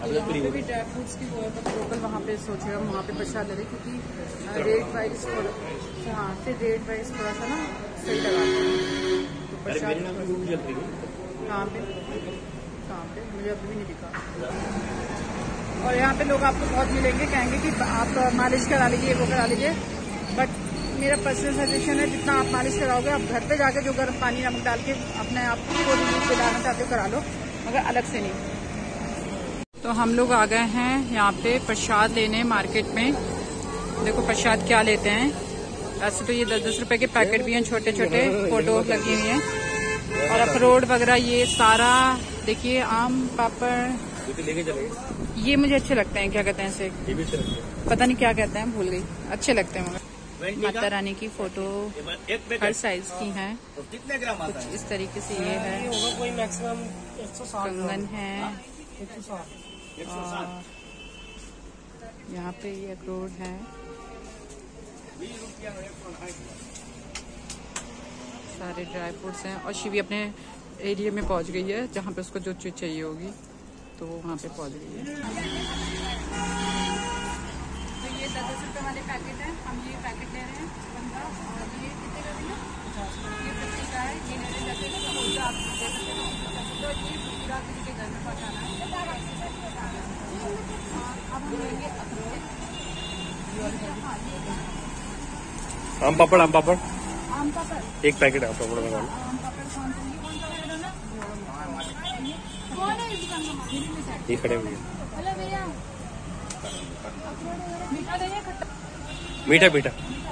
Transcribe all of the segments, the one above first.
पे भी dry fruits की वो है, बट लोकल वहाँ पे सोच रहे हम वहाँ पे प्रसाद ले रहे क्योंकि रेट वाइज हाँ फिर रेट वाइज थोड़ा सा ना सही लगाते हैं तो प्रसाद कहाँ पे मुझे अभी भी नहीं दिखा। और यहाँ पे लोग आपको बहुत मिलेंगे, कहेंगे कि आप मालिश करा लीजिए, वो करा लीजिए, बट मेरा पर्सनल सजेशन है जितना आप मालिश कराओगे आप घर पे जाके जो गर्म पानी नमक डाल के अपने आप को रिलीफ दिलाना चाहते हो करा लो, मगर अलग से नहीं। तो हम लोग आ गए हैं यहाँ पे प्रसाद लेने मार्केट में। देखो प्रसाद क्या लेते हैं। ऐसे तो ये 10-10 रुपए के पैकेट भी हैं, छोटे छोटे फोटो लगी हुई हैं। और अखरोट वगैरह ये सारा देखिए, आम पापड़ ये मुझे अच्छे लगते हैं। क्या कहते हैं इसे, पता नहीं क्या कहते हैं, भूल गई। अच्छे लगते हैं मगर। माता रानी की फोटो हर साइज की हैं, कुछ इस तरीके से ये है। कंगन है और यहाँ पे ये अखरोट है, सारे ड्राई फ्रूट्स हैं। और शिवी अपने एरिया में पहुंच गई है जहाँ पे उसको जो चीज चाहिए होगी, तो वो वहाँ पे पहुंच गई है। तो ये 10-10 रुपए वाले पैकेट है, हम ये पैकेट ले रहे हैं 15। और ये कितने का भैया, 50 ये 50 का है। ये लेने जाते हैं तो आप दे सकते हैं। तो ये पूरा किसी के घर में पहुँचाना है। अब हम लेंगे अखरोट, आम पापड़ आम पापड़ एक पैकेट आम पापड़ में आम पापड़ कौन सा ये खड़े हुए मीठा मीठा।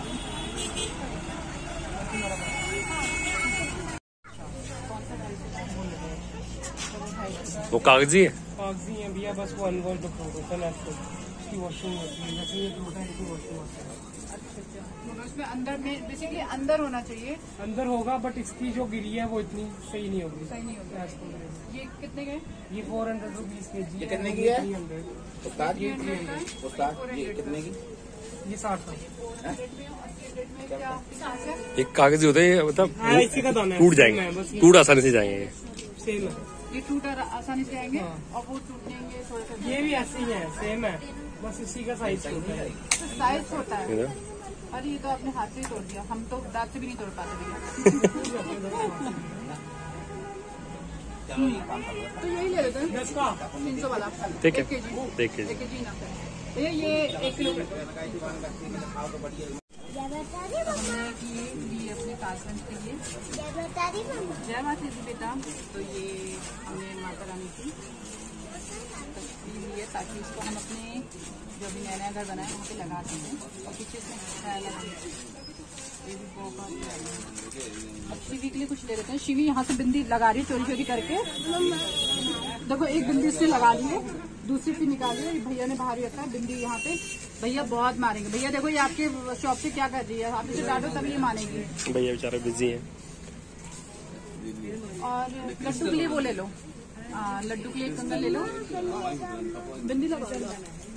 वो कागजी है भैया, बस वो अनवॉल्ड उसकी वॉशिंग होती है, जैसे ये टूटा है इसकी वॉशिंग होती है। अच्छा, उसमें अंदर में बेसिकली अंदर होना चाहिए। अंदर होगा बट इसकी जो गिरी है वो इतनी सही नहीं होगी। सही नहीं होगी। ये कितने के? ये 400 रुपीज के जी। कितने की है? 300 उस्ताद ये कितने की? ये 60 का। एक कागजी होता है, मतलब इसी का दाना टूट जाएंगे, टूट आसानी से जाएंगे। सेम है ये, टूट आसानी से आएंगे। और वो टूटेंगे थोड़ा सा। ये भी ऐसे ही है, सेम है, बस इसी का साइज छोटा है। तो साइज छोटा है। अरे ये तो आपने हाथ से ही तोड़ दिया, हम तो दांत से भी नहीं तोड़ पाते भैया। तो यही ले लेते हैं 300 वाला। ठीक है, 1 केजी ना भैया, ये 1 किलो हमने ली अपने कासगंज के लिए। जय माता दी बेटा। तो ये हमने माता रानी की तस्वीर ली है ताकि इसको हम अपने जो भी नया घर बनाए वहाँ पे लगा देंगे। और पीछे से ये भी बहुत। अब शिवी के लिए कुछ ले लेते हैं। शिवी यहाँ से बिंदी लगा रही है चोरी चोरी करके। देखो एक बिंदी इसने लगा ली है, दूसरी से निकाली है। भैया ने बाहर ही रखा है बिंदी यहाँ पे। भैया बहुत मारेंगे। भैया देखो ये आपके शॉप पे क्या कर रही है, आप इसे डांटो तभी ये मानेगी। भैया बेचारे बिजी हैं। और लड्डू के लिए वो ले लो, लड्डू के लिए एक कंगन ले लो। बिंदी लगाओ।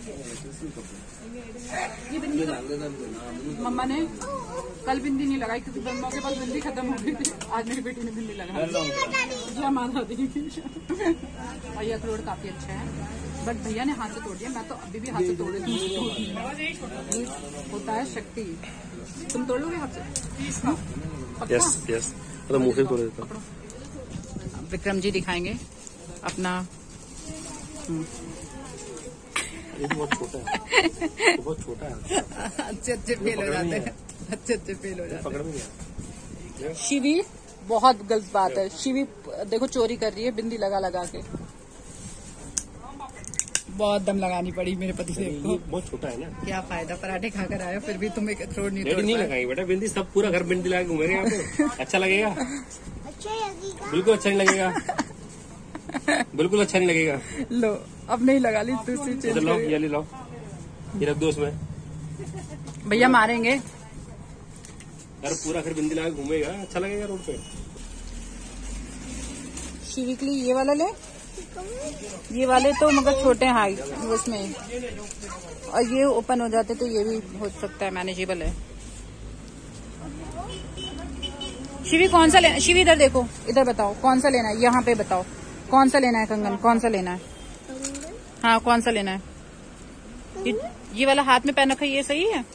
ये बिंदी मम्मा ने कल बिंदी नहीं लगाई क्योंकि मम्मा के पास बिंदी खत्म हो गई थी। आज मेरी बेटी ने बिंदी लगाई। माता दी थी। और ये अखरोट काफी अच्छा है, बट भैया ने हाथ से तोड़ दिया। मैं तो अभी भी हाथ से तोड़ देती हूँ। होता है शक्ति। तुम तोड़ लोगे हाथ से? यस यस, तो मुंह से तोड़ देता हूँ। विक्रम जी दिखाएंगे अपना। ये बहुत छोटा है, बहुत छोटा है। अच्छे फेल हो जाते हैं, अच्छे फेल हो जाते पकड़ में नहीं। शिवी बहुत गलत बात है। शिवी देखो चोरी कर रही है बिंदी लगा लगा के। बहुत दम लगानी पड़ी मेरे पति देव को। बहुत छोटा है ना। क्या फायदा, पराठे खाकर आए हो फिर भी तुम एक अखरोट नहीं तोड़ नहीं लगाई बेटा बिंदी। सब पूरा घर बिंदी लगा के घूमेंगे यहाँ पे। अच्छा लगेगा? बिल्कुल अच्छा नहीं लगेगा, बिल्कुल अच्छा नहीं लगेगा। लो अब नहीं लगा ली, दूसरी चीज लो, ये ले लो, ये रख दो उसमें। भैया मारेंगे। यार पूरा घर बिंदी लगा के घूमेगा, अच्छा लगेगा रोड पे। शिवी के लिए ये वाला ले। ये वाले तो मगर छोटे हाइट उसमें, और ये ओपन हो जाते तो ये भी हो सकता है, मैनेजेबल है। शिवी कौन सा लेना? शिवी इधर देखो, इधर बताओ कौन सा लेना है। यहाँ पे बताओ कौन सा लेना है कंगन, कौन सा लेना है? हाँ, कौन सा लेना है? ये वाला हाथ में पहन रखा है, ये सही है?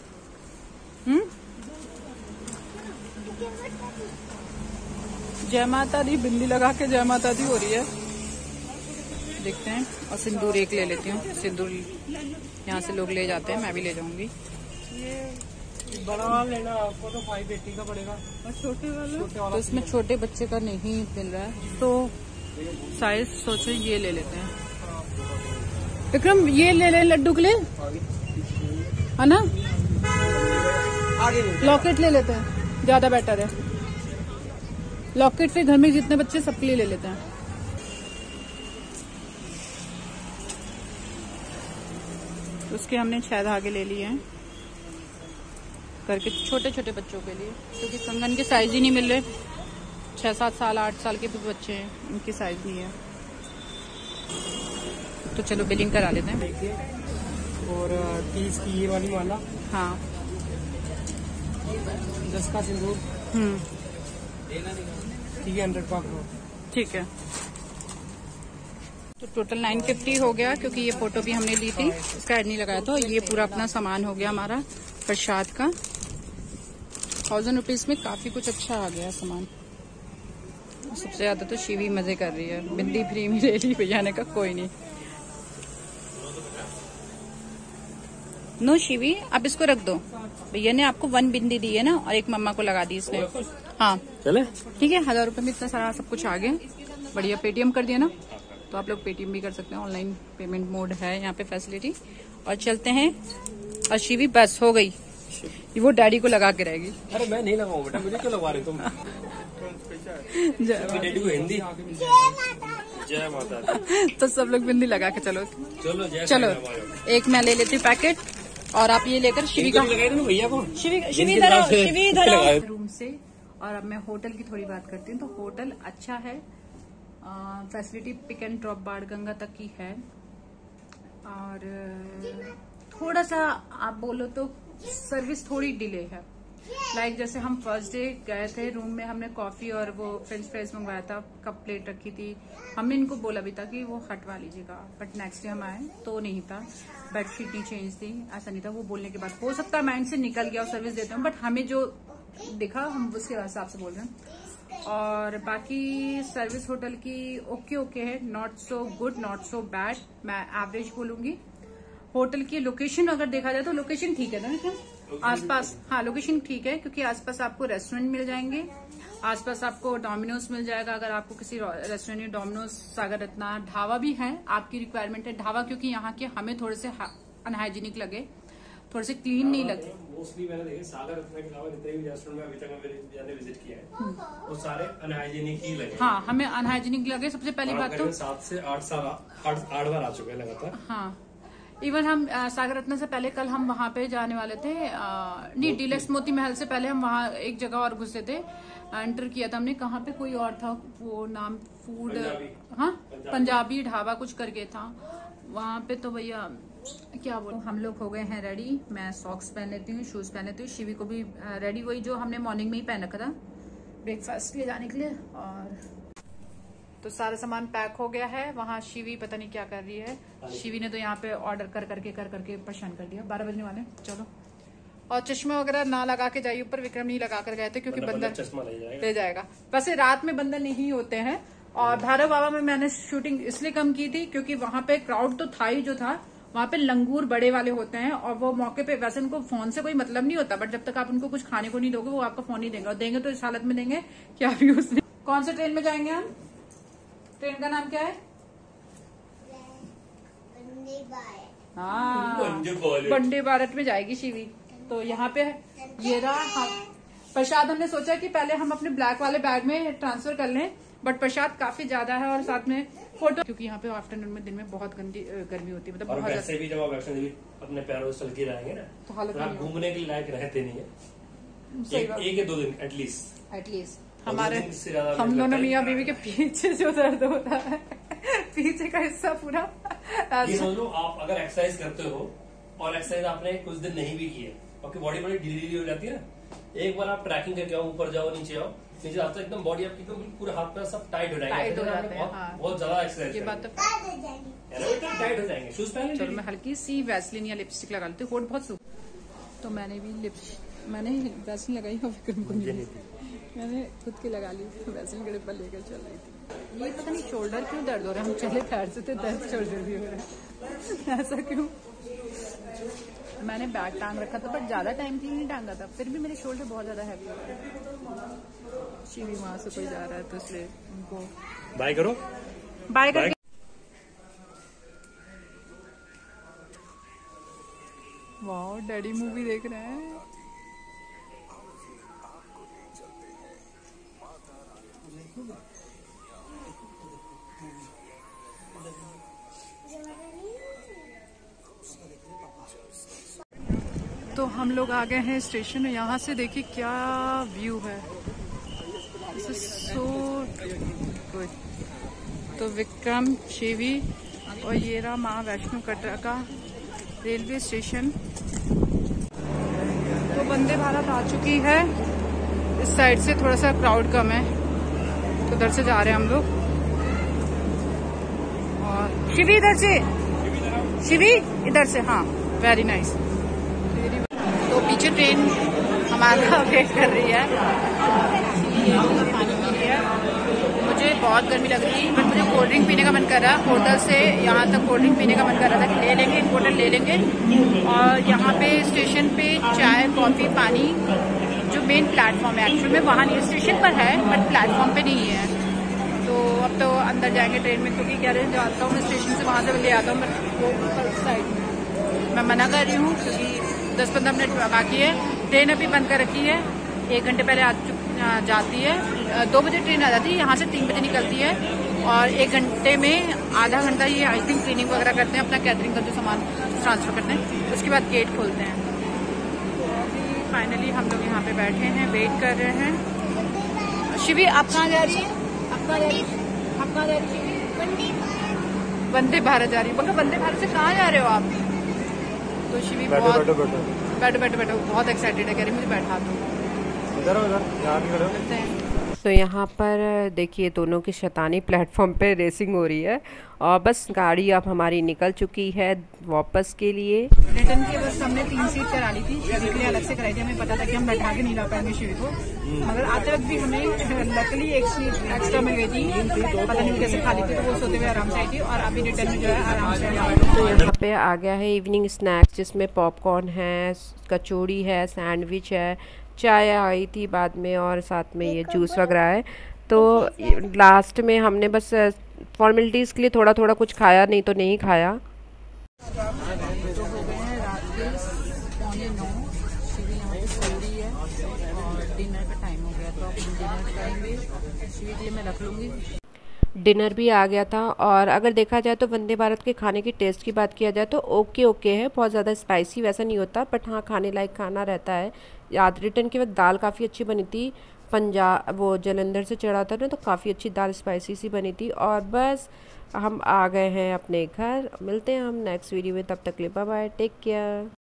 जय माता दी, बिंदी लगा के जय माता दी हो रही है। देखते हैं। और सिंदूर एक ले लेती हूँ। सिंदूर यहाँ से लोग ले जाते हैं, मैं भी ले जाऊंगी। ये बड़ा वाला लेना आपको तो 580 का पड़ेगा, और छोटे वाला तो इसमें छोटे बच्चे का नहीं मिल रहा है, तो साइज सोचे ये ले लेते हैं। विक्रम, ये ले ले लड्डू के लिए, है ना? आगे लॉकेट ले लेते हैं, ज्यादा बेटर है। लॉकेट से घर में जितने बच्चे सबके लिए ले लेते हैं। उसके हमने 6 धागे ले लिए हैं करके, छोटे छोटे बच्चों के लिए, क्योंकि कंगन के साइज ही नहीं मिल रहे। 6-7 साल 8 साल के भी बच्चे हैं, उनकी साइज नहीं है। तो चलो बिलिंग करा लेते हैं। और 30 की ये वाली माला, हाँ 10 का सिंदूर, 300 का। ठीक है। तो टोटल 950 हो गया, क्योंकि ये फोटो भी हमने ली थी, इसका ऐड नहीं लगाया था। ये पूरा अपना सामान हो गया हमारा प्रसाद का। 1000 रुपीज में काफी कुछ अच्छा आ गया सामान। सबसे ज्यादा तो शिवी मजे कर रही है, बिंदी फ्री में ले ली भैया ने कहा कोई नहीं। नो शिवी, आप इसको रख दो। भैया ने आपको 1 बिंदी दी है ना, और एक मम्मा को लगा दी इसने। हाँ चले, ठीक है। 1000 रुपए में इतना सारा सब कुछ आ गया, बढ़िया। पेटीएम कर दिया ना, तो आप लोग पेटीएम भी कर सकते हैं, ऑनलाइन पेमेंट मोड है यहाँ पे फैसिलिटी। और चलते हैं। और शिवी बस हो गई, वो डैडी को लगा के रहेगी। अरे मैं नहीं लगाऊं बेटा, मुझे क्यों लगवा रहे तुम? डैडी को हिंदी जय माता दी। तो सब लोग बिंदी लगा के चलो चलो जय चलो। एक मैं ले लेती हूँ पैकेट, और आप ये लेकर शिवी का लगाए थे भैया को। शिवी इधर आओ, शिवी इधर आओ रूम से। और अब मैं होटल की थोड़ी बात करती हूँ। तो होटल अच्छा है, facility pick and drop Banganga तक की है। और थोड़ा सा आप बोलो तो सर्विस थोड़ी डिले है। लाइक जैसे हम फर्स्ट डे गए थे, रूम में हमने कॉफी और वो फ्रेंच फ्राइज मंगवाया था, कप प्लेट रखी थी। हमने इनको बोला भी था कि वो हटवा लीजिएगा, बट नेक्स्ट डे हम आए तो नहीं था, बेडशीट नहीं चेंज थी, ऐसा नहीं था। वो बोलने के बाद हो सकता है माइंड से निकल गया और सर्विस देते हैं, बट हमें जो दिखा हम उसके हिसाब से बोल रहे हैं। और बाकी सर्विस होटल की ओके है, not so good not so bad, मैं एवरेज बोलूंगी। होटल की लोकेशन अगर देखा जाए तो लोकेशन ठीक है ना, आसपास। हाँ लोकेशन ठीक है, क्योंकि आसपास आपको रेस्टोरेंट मिल जाएंगे, आसपास आपको डोमिनोज मिल जाएगा। अगर आपको किसी रेस्टोरेंट में डोमिनोज, सागर रत्ना, ढाबा भी है, आपकी रिक्वायरमेंट है ढाबा, क्योंकि यहाँ के हमें थोड़े से अनहाइजीनिक लगे, थोड़े से क्लीन नहीं लगे। मोस्टली मैंने देखे सागर रत्ना के अलावा जितने भी रेस्टोरेंट में अभी तक मैंने विजिट किया है, वो सारे अनहाइजीनिक ही लगे। हाँ हमें अनहाइजीनिक लगे। सबसे पहली बात तो 7 से 8 बार आ चुके हैं लगातार। हाँ इवन हम सागर रत्ना से पहले कल हम वहां पे जाने वाले थे, नहीं डीलक्स मोती महल से पहले हम वहां एक जगह और घुसे थे, एंटर किया था हमने। कहाँ पे कोई और था, वो नाम फूड, हाँ पंजाबी ढाबा कुछ करके था वहां पे। तो भैया क्या बोलूं, हम लोग हो गए हैं रेडी। मैं सॉक्स पहन लेती हूँ, शूज पहन लेती हूँ, शिवी को भी रेडी, वही जो हमने मॉर्निंग में ही पहन रखा था ब्रेकफास्ट के जाने के लिए। और तो सारा सामान पैक हो गया है। वहाँ शिवी पता नहीं क्या कर रही है, शिवी ने तो यहाँ पे ऑर्डर कर करके परेशान कर दिया। 12 बजने वाले, चलो। और चश्मा वगैरह ना लगा के जाइए ऊपर, विक्रम नहीं लगा कर गए थे क्योंकि बंदर चश्मा ले जाएगा। वैसे रात में बंदर नहीं होते हैं। और भैरव बाबा में मैंने शूटिंग इसलिए कम की थी क्योंकि वहां पे क्राउड तो था ही, जो था वहां पे लंगूर बड़े वाले होते हैं, और वो मौके पे, वैसे उनको फोन से कोई मतलब नहीं होता, बट जब तक आप उनको कुछ खाने को नहीं दोगे वो आपका फोन नहीं देंगे, और देंगे तो इस हालत में देंगे कि अभी उसने। कौन से ट्रेन में जाएंगे हम? ट्रेन का नाम क्या है? हाँ वंदे भारत में जाएगी शिवी। तो यहाँ पे ये रहा प्रसाद। हमने सोचा कि पहले हम अपने ब्लैक वाले बैग में ट्रांसफर कर लें, बट प्रसाद काफी ज्यादा है, और साथ में फोटो, क्योंकि यहाँ पे आफ्टरनून में दिन में बहुत गर्मी होती है, मतलब बहुत वैसे भी जब आप वैष्णो देवी अपने पैरों से चल के रहेंगे ना, तो हालत आप घूमने के लायक रहते नहीं है। एक या 2 दिन एटलीस्ट हमारे हम दोनों मियाँ बीवी के पीछे जो दर्द होता है, पीछे का हिस्सा पूरा। ये समझ लो, आप अगर एक्सरसाइज करते हो और एक्सरसाइज आपने कुछ दिन नहीं भी किए, आपकी बॉडी बड़ी ढीली हो जाती है ना, एक बार आप ट्रैकिंग करके आओ, ऊपर जाओ नीचे आओ, नीचे आता एकदम बॉडी आपकी एकदम पूरे हाथ पैर सब टाइट हो जाएगा, बहुत ज्यादा एक्सरसाइज। ये बात तो टाइट हो जाएंगे। शूज पहन चलो मैं हल्की सी वैसलिन या लिपस्टिक लगा लेती हूँ, होठ बहुत सूख। तो मैंने भी मैंने वैसलिन लगाई और विक्रम को नहीं, मैंने खुद के लगा ली। वैसलिन के डिब्बा लेकर चल रही थी। ये पता नहीं शोल्डर क्यों दर्द हो रहा है, हम चले पैर से थे, दर्द शोल्डर भी हो रहा है ऐसा क्यों। मैंने बैग टांग रखा था पर ज्यादा टाइम के लिए नहीं टांगा था, फिर भी मेरे शोल्डर बहुत ज्यादा हैवी हो रहा है। शिवी वहां से कोई जा रहा है तो इसलिए उनको बाय करो, बाय करके। वाह डैडी मूवी देख रहे हैं। तो हम लोग आ गए हैं स्टेशन में। यहाँ से देखिए क्या व्यू है, दिस इज सो गुड। तो विक्रम, शिवी और ये रहा माँ वैष्णो कटरा का रेलवे स्टेशन। तो वंदे भारत आ चुकी है। इस साइड से थोड़ा सा क्राउड कम है तो उधर से जा रहे हैं हम लोग। और शिवी इधर से, शिवी इधर से, हाँ वेरी नाइस। तो पीछे ट्रेन हमारा वेट कर रही है। पानी पी रही है। मुझे बहुत गर्मी लग रही है बट मुझे कोल्ड ड्रिंक पीने का मन कर रहा है। होटल से यहाँ तक कोल्ड ड्रिंक पीने का मन कर रहा था कि ले लेंगे, होटल ले लेंगे। और यहाँ पे स्टेशन पे चाय, कॉफी, पानी, जो मेन प्लेटफॉर्म है एक्चुअली में वहाँ नहीं, स्टेशन पर है बट प्लेटफॉर्म पे नहीं है। तो अब तो अंदर जाएंगे ट्रेन में, क्योंकि क्या रहे जाता हूँ मैं स्टेशन से, वहाँ से ले आता हूँ बट वो साइड में मैं मना कर रही हूँ क्योंकि 10-15 मिनट बाकी है। ट्रेन अभी बंद कर रखी है, 1 घंटे पहले जाती है। 2 बजे ट्रेन आ जाती है, यहाँ से 3 बजे निकलती है। और 1 घंटे में आधा घंटा ये आई थिंक क्लीनिंग वगैरह करते हैं, अपना कैटरिंग का जो सामान ट्रांसफर करते हैं, उसके बाद गेट खोलते हैं। तो अभी फाइनली हम लोग यहाँ पे बैठे हैं, वेट कर रहे हैं। शिवी आप कहाँ जा रही है? आप कहाँ जा रही है? आप कहाँ जा रही है? वंदे भारत जा रही है। बोलो वंदे भारत से कहाँ जा रहे हो आप? तो शिवी बहुत बैठो बहुत एक्साइटेड है, कह रही मुझे बैठा दो। तो यहाँ पर देखिए दोनों की शैतानी प्लेटफॉर्म पे रेसिंग हो रही है। और बस गाड़ी अब हमारी निकल चुकी है वापस के लिए। रिटर्न की बस हमने 3 सीट करा ली थी, शिवी के लिए अलग से कराई थी। हमें पता था कि हम बैठा के नहीं ला पाएंगे शिवी को, मगर आते वक्त भी हमें लकली 1 सीट एक्स्ट्रा मिल गई थी। पता नहीं कैसे खा ली थी, तो वो सोते हुए आराम से आई थी। और अभी रिटर्न में जो है आराम से। तो यहाँ पे आ गया है इवनिंग स्नैक्स, जिसमें पॉपकॉर्न है, कचौड़ी है, सैंडविच है, चाय आई थी बाद में और साथ में ये जूस वगैरह है। तो लास्ट में हमने बस फॉर्मेलिटीज़ के लिए थोड़ा थोड़ा कुछ खाया, नहीं तो नहीं खाया। तो हो गए हैं रात के 8:45, शिवी यहाँ पे सो रही है और डिनर का टाइम हो गया। तो अब हम डिनर करेंगे, शिवी के लिए मैं रख लूँगी। डिनर भी आ गया था। और अगर देखा जाए तो वंदे भारत के खाने की टेस्ट की बात किया जाए तो ओके है, बहुत ज़्यादा स्पाइसी वैसा नहीं होता, बट हाँ खाने लायक खाना रहता है। याद रिटर्न के वक्त दाल काफ़ी अच्छी बनी थी, पंजाब वो जलंधर से चढ़ा था ना, तो काफ़ी अच्छी दाल स्पाइसी सी बनी थी। और बस हम आ गए हैं अपने घर। मिलते हैं हम नेक्स्ट वीडियो में, तब तक के लिए बाय बाय, टेक केयर।